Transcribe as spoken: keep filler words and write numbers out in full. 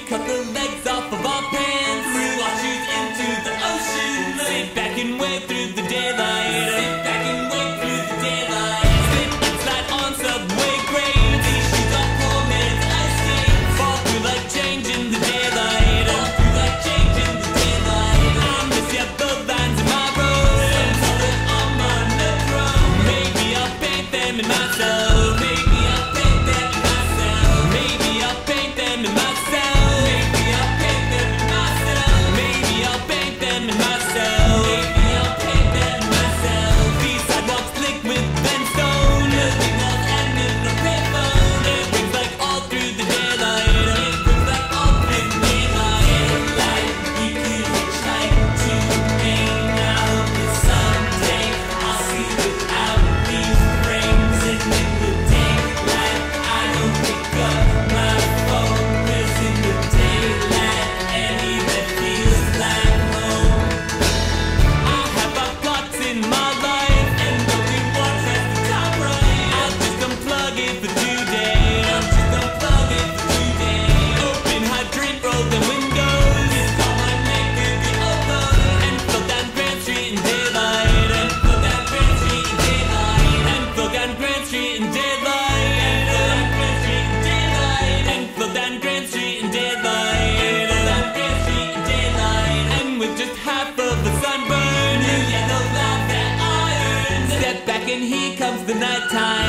cut the legs off of our pants, threw our shoes into the ocean, sit back and wait through the daylight, sit back and wait through the daylight, slip and slide on subway grades, these shoes are poor man's ice skates, fall through like change in the daylight, fall through like change in the daylight. I miss ya, the lines in my road, some color on my metro, maybe I'll paint them in myself, maybe I'll paint them in myself, maybe I'll paint them in myself, maybe I'll paint them in myself, maybe I'll paint them in myself, maybe I'll paint them in myself. These sidewalks slick with then stone, the signals and in the payphone, it rings like all through the daylight, it rings like all through the daylight. Daylight, you could hitchhike to Maine now, but someday I'll see without these frames, and in the daylight I don't pick up my phone, 'cause in the daylight anywhere feels like home. I have my plots in my life, and only one has the top right. I'll just unplug it for today, I'll just unplug it for today. Open hydrant, roll the windows, call my neighbor the Oppo, and flow down Grand Street in daylight, and flow down Grand Street in daylight, and flow down Grand Street in daylight, and flow down Grand Street in daylight, and flow down Grand Street in daylight, and flow down Grand Street in daylight. And with just half of a sunburn, new yellow love that I earned, step back and here comes the nighttime.